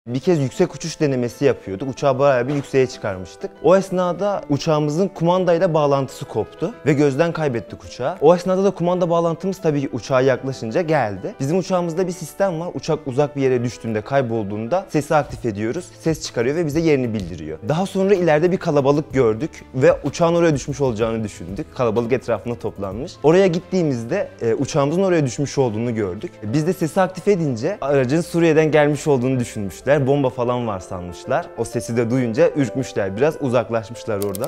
Bir kez yüksek uçuş denemesi yapıyorduk. Uçağı bayağı bir yükseğe çıkarmıştık. O esnada uçağımızın kumandayla bağlantısı koptu ve gözden kaybettik uçağı. O esnada da kumanda bağlantımız tabii ki uçağa yaklaşınca geldi. Bizim uçağımızda bir sistem var. Uçak uzak bir yere düştüğünde, kaybolduğunda sesi aktif ediyoruz. Ses çıkarıyor ve bize yerini bildiriyor. Daha sonra ileride bir kalabalık gördük ve uçağın oraya düşmüş olacağını düşündük. Kalabalık etrafına toplanmış. Oraya gittiğimizde uçağımızın oraya düşmüş olduğunu gördük. Biz de sesi aktif edince aracın Suriye'den gelmiş olduğunu düşünmüşler. Bomba falan var sanmışlar. O sesi de duyunca ürkmüşler biraz, uzaklaşmışlar oradan.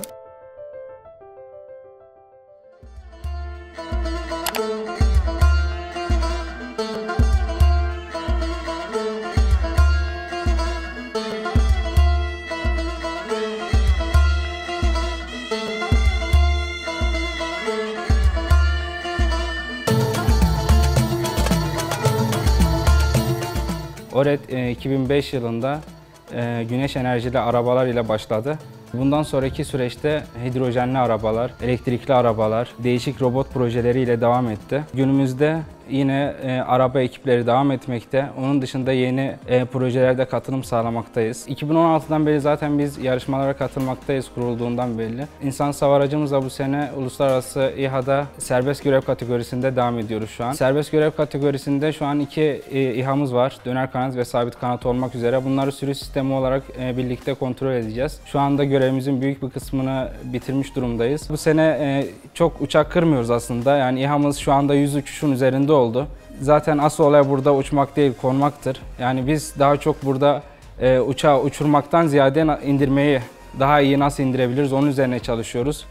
ORED 2005 yılında güneş enerjili arabalar ile başladı. Bundan sonraki süreçte hidrojenli arabalar, elektrikli arabalar, değişik robot projeleriyle devam etti. Günümüzde yine araba ekipleri devam etmekte. Onun dışında yeni projelerde katılım sağlamaktayız. 2016'dan beri zaten biz yarışmalara katılmaktayız kurulduğundan belli. İnsansız hava aracımızla bu sene uluslararası İHA'da serbest görev kategorisinde devam ediyoruz şu an. Serbest görev kategorisinde şu an 2 İHA'mız var. Döner kanat ve sabit kanat olmak üzere. Bunları sürü sistemi olarak birlikte kontrol edeceğiz. Şu anda görevimizin büyük bir kısmını bitirmiş durumdayız. Bu sene çok uçak kırmıyoruz aslında. Yani İHA'mız şu anda 100 uçuşun üzerinde oldu. Zaten asıl olay burada uçmak değil, konmaktır. Yani biz daha çok burada uçağı uçurmaktan ziyade indirmeyi daha iyi nasıl indirebiliriz onun üzerine çalışıyoruz.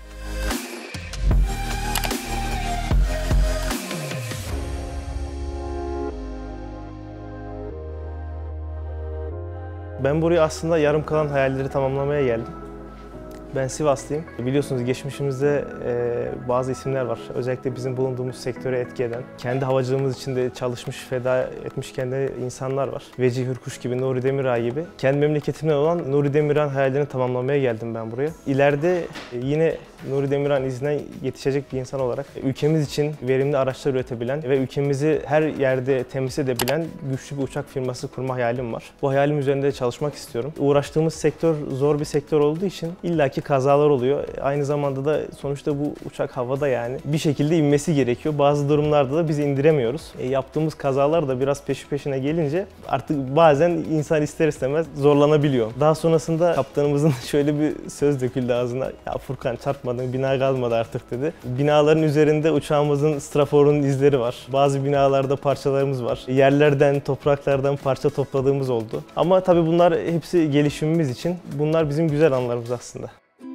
Ben buraya aslında yarım kalan hayalleri tamamlamaya geldim. Ben Sivaslıyım. Biliyorsunuz geçmişimizde bazı isimler var. Özellikle bizim bulunduğumuz sektöre etki eden, kendi havacılığımız için de çalışmış, feda etmiş kendi insanlar var. Vecihi Hürkuş gibi, Nuri Demirağ gibi. Kendi memleketimden olan Nuri Demirağ'ın hayallerini tamamlamaya geldim ben buraya. İleride yine Nuri Demirağ'ın izinden yetişecek bir insan olarak ülkemiz için verimli araçlar üretebilen ve ülkemizi her yerde temsil edebilen güçlü bir uçak firması kurma hayalim var. Bu hayalim üzerinde çalışmak istiyorum. Uğraştığımız sektör zor bir sektör olduğu için illaki kazalar oluyor. Aynı zamanda da sonuçta bu uçak havada yani bir şekilde inmesi gerekiyor. Bazı durumlarda da biz indiremiyoruz. Yaptığımız kazalar da biraz peşi peşine gelince artık bazen insan ister istemez zorlanabiliyor. Daha sonrasında kaptanımızın şöyle bir söz döküldü ağzına. Ya Furkan çarpmadın, bina kalmadı artık dedi. Binaların üzerinde uçağımızın straforunun izleri var. Bazı binalarda parçalarımız var. Yerlerden, topraklardan parça topladığımız oldu. Ama tabii bunlar hepsi gelişimimiz için. Bunlar bizim güzel anlarımız aslında.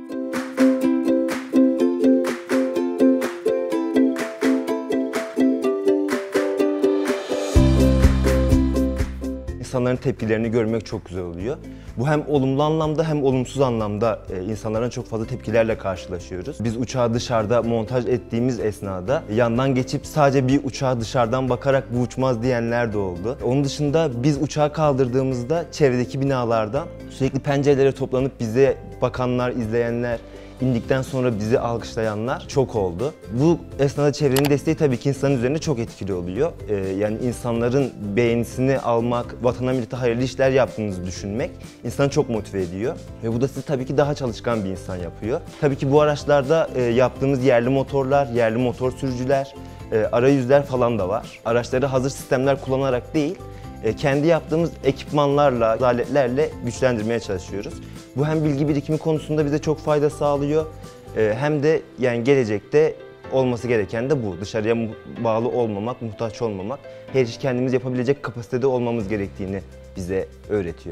İnsanların tepkilerini görmek çok güzel oluyor. Bu hem olumlu anlamda hem olumsuz anlamda insanların çok fazla tepkilerle karşılaşıyoruz. Biz uçağı dışarıda montaj ettiğimiz esnada yandan geçip sadece bir uçağa dışarıdan bakarak bu uçmaz diyenler de oldu. Onun dışında biz uçağı kaldırdığımızda çevredeki binalardan sürekli pencerelere toplanıp bize bakanlar, izleyenler, indikten sonra bizi alkışlayanlar çok oldu. Bu esnada çevrenin desteği tabii ki insanın üzerinde çok etkili oluyor. Yani insanların beğenisini almak, vatana millete hayırlı işler yaptığınızı düşünmek insanı çok motive ediyor. Ve bu da sizi tabii ki daha çalışkan bir insan yapıyor. Tabii ki bu araçlarda yaptığımız yerli motorlar, yerli motor sürücüler, arayüzler falan da var. Araçları hazır sistemler kullanarak değil, kendi yaptığımız ekipmanlarla, aletlerle güçlendirmeye çalışıyoruz. Bu hem bilgi birikimi konusunda bize çok fayda sağlıyor, hem de yani gelecekte olması gereken de bu. Dışarıya bağlı olmamak, muhtaç olmamak, her işi kendimiz yapabilecek kapasitede olmamız gerektiğini bize öğretiyor.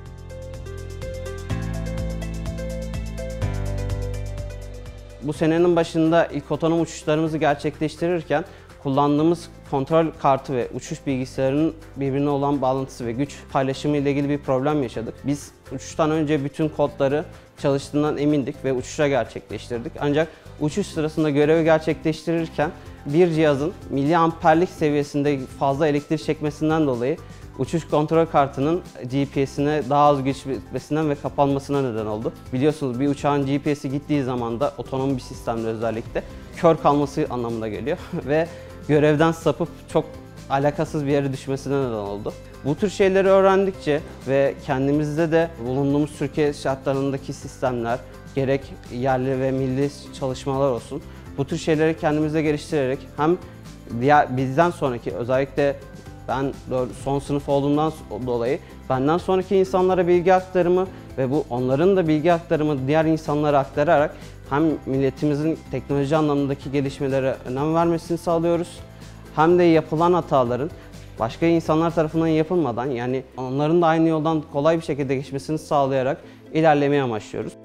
Bu senenin başında ilk otonom uçuşlarımızı gerçekleştirirken kullandığımız kontrol kartı ve uçuş bilgisayarının birbirine olan bağlantısı ve güç paylaşımı ile ilgili bir problem yaşadık. Biz uçuştan önce bütün kodları çalıştığından emindik ve uçuşa gerçekleştirdik. Ancak uçuş sırasında görevi gerçekleştirirken bir cihazın miliamperlik seviyesinde fazla elektrik çekmesinden dolayı uçuş kontrol kartının GPS'ine daha az güç bitmesinden ve kapanmasına neden oldu. Biliyorsunuz bir uçağın GPS'i gittiği zaman da otonom bir sistemde özellikle kör kalması anlamına geliyor ve görevden sapıp çok alakasız bir yere düşmesine neden oldu. Bu tür şeyleri öğrendikçe ve kendimizde de bulunduğumuz Türkiye şartlarındaki sistemler, gerek yerli ve milli çalışmalar olsun, bu tür şeyleri kendimizde geliştirerek hem bizden sonraki, özellikle ben son sınıf olduğumdan dolayı benden sonraki insanlara bilgi aktarımı ve bu onların da bilgi aktarımı diğer insanlara aktararak hem milletimizin teknoloji anlamındaki gelişmelere önem vermesini sağlıyoruz, hem de yapılan hataların başka insanlar tarafından yapılmadan, yani onların da aynı yoldan kolay bir şekilde geçmesini sağlayarak ilerlemeyi amaçlıyoruz.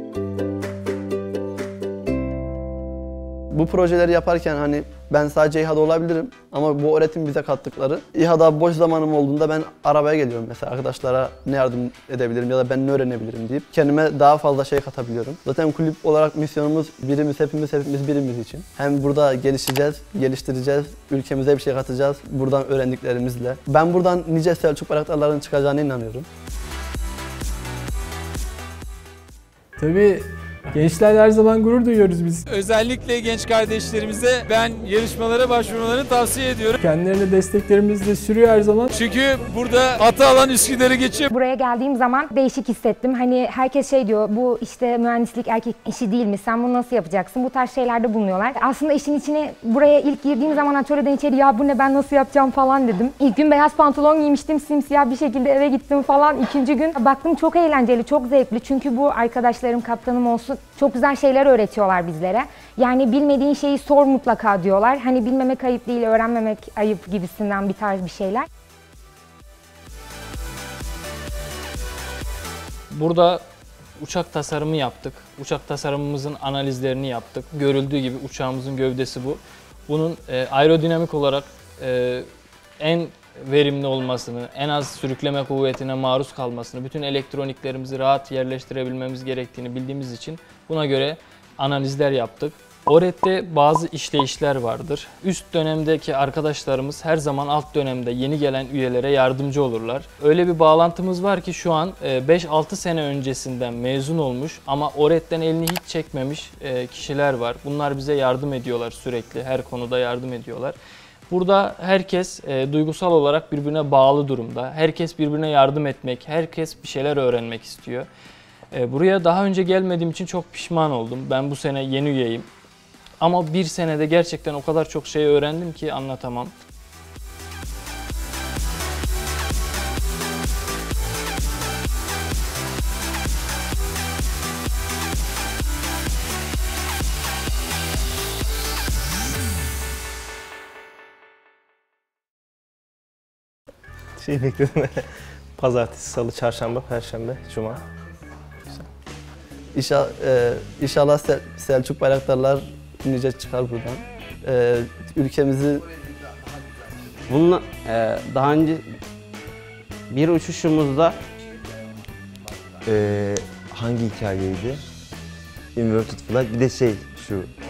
Bu projeleri yaparken hani ben sadece İHA'da olabilirim ama bu öğretim bize kattıkları. İHA'da boş zamanım olduğunda ben arabaya geliyorum mesela, arkadaşlara ne yardım edebilirim ya da ben ne öğrenebilirim deyip kendime daha fazla şey katabiliyorum. Zaten kulüp olarak misyonumuz birimiz, hepimiz birimiz için. Hem burada gelişeceğiz, geliştireceğiz, ülkemize bir şey katacağız buradan öğrendiklerimizle. Ben buradan nice Selçuk Bayraktarların çıkacağına inanıyorum. Tabii gençlerle her zaman gurur duyuyoruz biz. Özellikle genç kardeşlerimize ben yarışmalara başvurmalarını tavsiye ediyorum. Kendilerine desteklerimiz de sürüyor her zaman. Çünkü burada ata alan Üsküdar'ı geçiyor. Buraya geldiğim zaman değişik hissettim. Hani herkes şey diyor, bu işte mühendislik erkek işi değil mi? Sen bunu nasıl yapacaksın? Bu tarz şeylerde bulunuyorlar. Aslında işin içine buraya ilk girdiğim zaman atölyeden içeri ya bu ne, ben nasıl yapacağım falan dedim. İlk gün beyaz pantolon giymiştim, simsiyah bir şekilde eve gittim falan. İkinci gün baktım çok eğlenceli, çok zevkli. Çünkü bu arkadaşlarım, kaptanım olsun, çok güzel şeyler öğretiyorlar bizlere. Yani bilmediğin şeyi sor mutlaka diyorlar. Hani bilmemek ayıp değil, öğrenmemek ayıp gibisinden bir tarz bir şeyler. Burada uçak tasarımı yaptık. Uçak tasarımımızın analizlerini yaptık. Görüldüğü gibi uçağımızın gövdesi bu. Bunun aerodinamik olarak en verimli olmasını, en az sürükleme kuvvetine maruz kalmasını, bütün elektroniklerimizi rahat yerleştirebilmemiz gerektiğini bildiğimiz için buna göre analizler yaptık. ORET'te bazı işleyişler vardır. Üst dönemdeki arkadaşlarımız her zaman alt dönemde yeni gelen üyelere yardımcı olurlar. Öyle bir bağlantımız var ki şu an 5-6 sene öncesinden mezun olmuş ama ORET'ten elini hiç çekmemiş kişiler var. Bunlar bize yardım ediyorlar sürekli, her konuda yardım ediyorlar. Burada herkes duygusal olarak birbirine bağlı durumda. Herkes birbirine yardım etmek, herkes bir şeyler öğrenmek istiyor. Buraya daha önce gelmediğim için çok pişman oldum. Ben bu sene yeni üyeyim. Ama bir senede gerçekten o kadar çok şey öğrendim ki anlatamam. Şey bekledim. Pazartesi, salı, çarşamba, perşembe, cuma. İnşallah Selçuk Bayraktarlar nice çıkar buradan. Ülkemizi Bununla daha önce bir uçuşumuzda Hangi hikayeydi? Inverted Flight, bir de şu